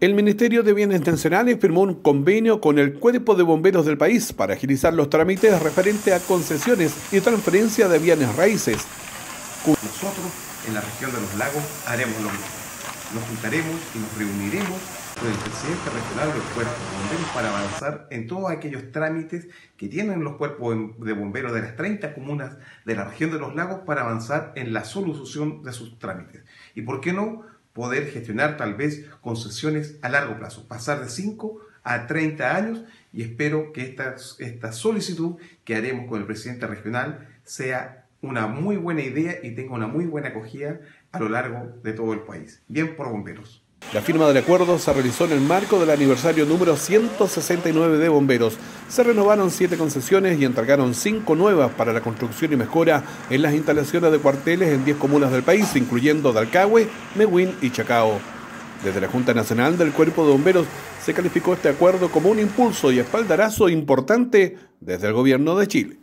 El Ministerio de Bienes Nacionales firmó un convenio con el Cuerpo de Bomberos del país para agilizar los trámites referentes a concesiones y transferencia de bienes raíces. Nosotros, en la región de los lagos, haremos lo mismo. Nos juntaremos y nos reuniremos con el presidente regional del Cuerpo de Bomberos para avanzar en todos aquellos trámites que tienen los cuerpos de bomberos de las 30 comunas de la región de los lagos para avanzar en la solución de sus trámites. Y por qué no poder gestionar tal vez concesiones a largo plazo, pasar de 5 a 30 años, y espero que esta solicitud que haremos con el presidente regional sea una muy buena idea y tenga una muy buena acogida a lo largo de todo el país. Bien por bomberos. La firma del acuerdo se realizó en el marco del aniversario número 169 de Bomberos. Se renovaron 7 concesiones y entregaron 5 nuevas para la construcción y mejora en las instalaciones de cuarteles en 10 comunas del país, incluyendo Dalcahue, Mewin y Chacao. Desde la Junta Nacional del Cuerpo de Bomberos se calificó este acuerdo como un impulso y espaldarazo importante desde el Gobierno de Chile.